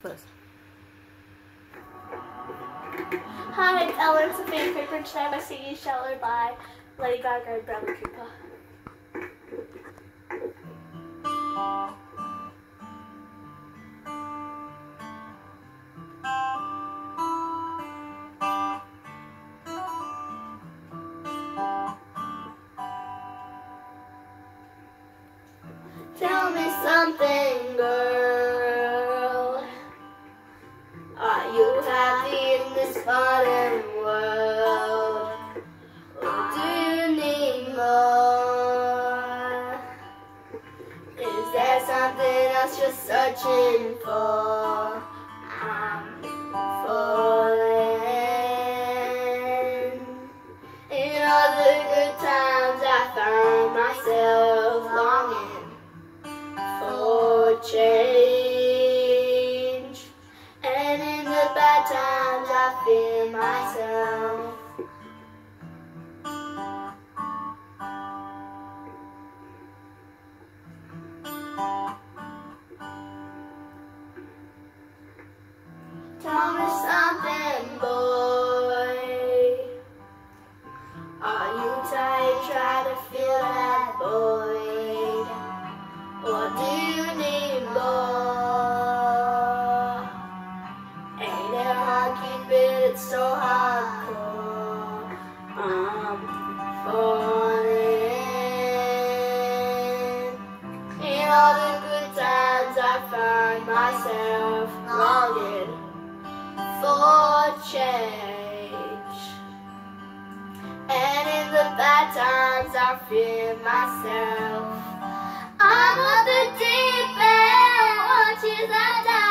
First. Hi, it's Ellen, Sofia, and today I'm singing Shelter by Lady Gaga and Bradley Cooper. Tell me something, girl. Are you happy in this modern world? Or do you need more? Is there something else you're searching for? I'm falling. In all the good times I find myself longing for change, and in the bad times I feel myself. Tell me something, boy. Are you tired trying to fill that void? Or do you need more? Ain't it hard keeping it so hardcore? I'm falling. In all the good times I find myself longing for change, and in the bad times I fear myself. I'm on the deep end, watches I die.